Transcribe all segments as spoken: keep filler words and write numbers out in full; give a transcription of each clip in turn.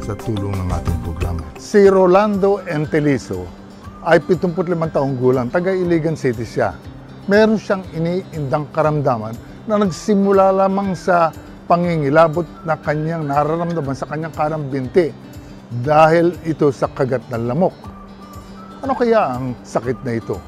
sa tulong ng ating programa. Si Rolando Entelizo ay pitungput limang taong gulang, taga Iligan City siya. Meron siyang iniindang karamdaman na nagsimula lamang sa pangingilabot na kanyang nararamdaman sa kanyang kanang binti dahil ito sa kagat ng lamok. Ano kaya ang sakit na ito?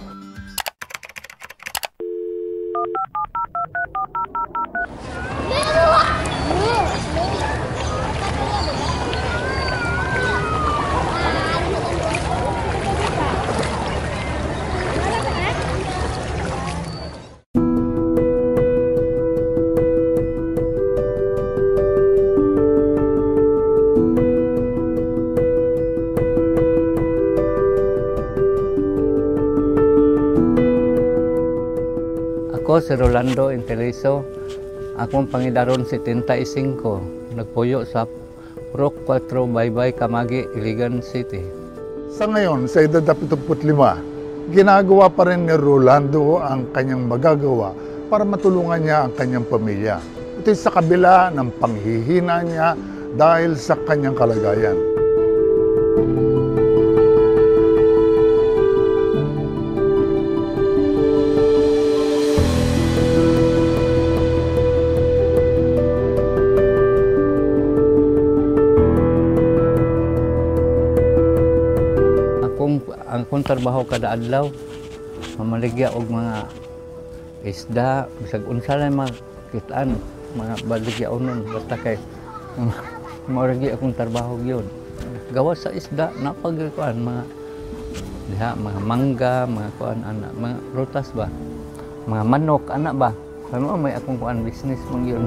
Ako si Rolando Entelizo, akong pangidaron setenta-y-singko, nagpuyo sa Rock four Baybay, Kamagi, Iligan City. Sa ngayon, sa edad na pitungput lima, ginagawa pa rin ni Rolando ang kanyang magagawa para matulungan niya ang kanyang pamilya. Ito sa kabila ng panghihina niya dahil sa kanyang kalagayan. Ang kong trabaho kada adlaw, mamaligya og mga isda, bisag unsa lang makitaan, mga baligya unon, basta kay mauragi akong trabaho yun. Gawa sa isda, napagkuan mga diha, mga mangga, mga kuan anak, mga rutas ba, mga manok anak ba. Kamo may akong kuan business mong yun.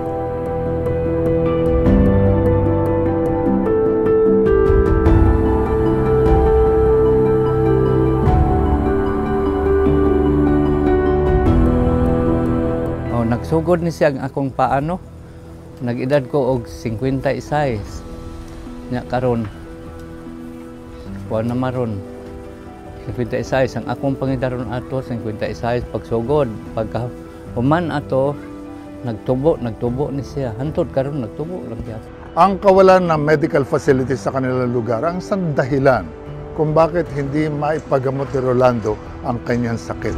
Nagsugod ni siya ang akong paano. Nag-edad ko og fifty-six. Nya karon kuan na maron fifty-six ang akong pangidaron ato fifty-six pagsugod pagka human ato nagtubo nagtubo ni siya hantod karon nagtubo lang siya. Ang kawalan ng medical facilities sa kanilang lugar ang isang dahilan kung bakit hindi maipagamot ni Rolando ang kanyang sakit.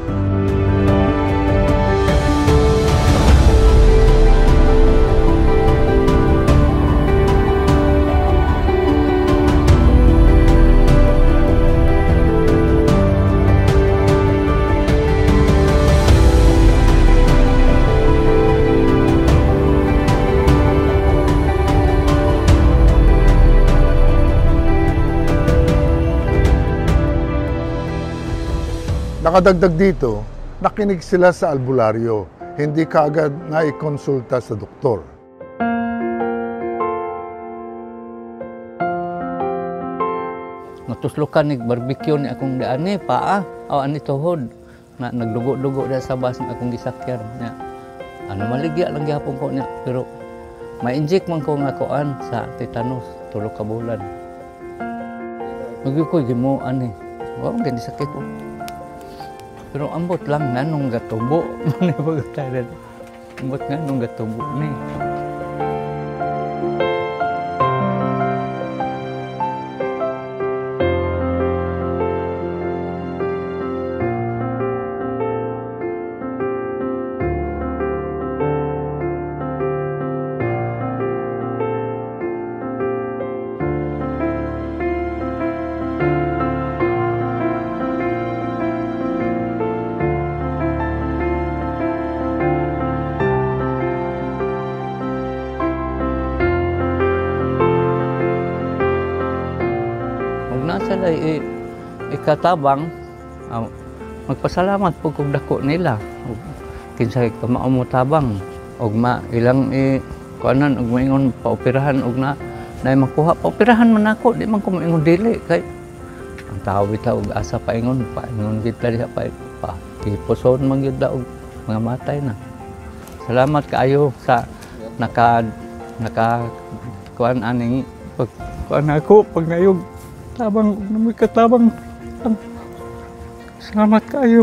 Nakadagdag dito, nakinig sila sa albularyo, hindi kaagad na ikonsulta sa doktor. Natuslukan ni barbecue ni akong daani paa, o ani tuhod na nagdugo-dugo da sa bas ng akong gisakyan niya. Ano maligya lang gyapon ko niya, pero ma-inject man ko nga kuan sa tetanus tulo ka bulan. Nugi ko gimuan ni. Wa man gani sakit ko. Pero ambot lang nganong gatubo. Mani pagkataran. Ambot nganong gatubo ni. Sila ikatabang, uh, magpasalamat po kung dako nila. Kinsay ka maumutabang, og ma ilang i kuanan og maingon paoperahan og na na makuha paoperahan man ako, di man ko maingon dili kay ang tao bitaw og asa paingon paingon kita diha pa pa ipuson man gyud og mga matay na. Salamat kaayo sa naka naka kuan aning pag kuan ako pag nayog tabang namoy katabang. Salamat kayo.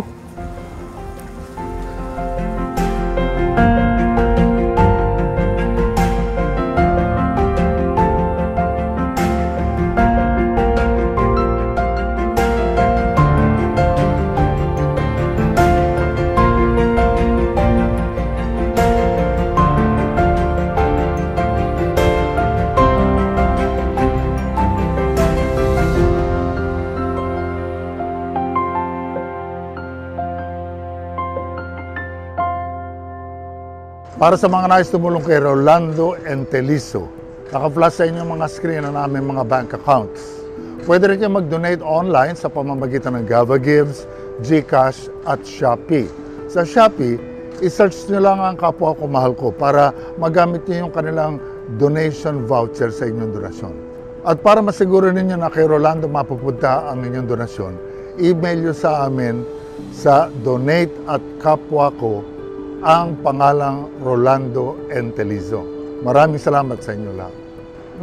Para sa mga nais tumulong kay Rolando Entelizo, naka-flash sa inyong mga screen ang aming mga bank accounts. Pwede rin kayo mag-donate online sa pamamagitan ng Gava Gives, GCash at Shopee. Sa Shopee, i-search nyo lang ang Kapwa Ko Mahal Ko para magamit nyo yung kanilang donation voucher sa inyong donasyon. At para masiguro ninyo na kay Rolando mapupunta ang inyong donasyon, email nyo sa amin sa donate at kapwa ko ang pangalang Rolando Entelizo. Maraming salamat sa inyo lahat.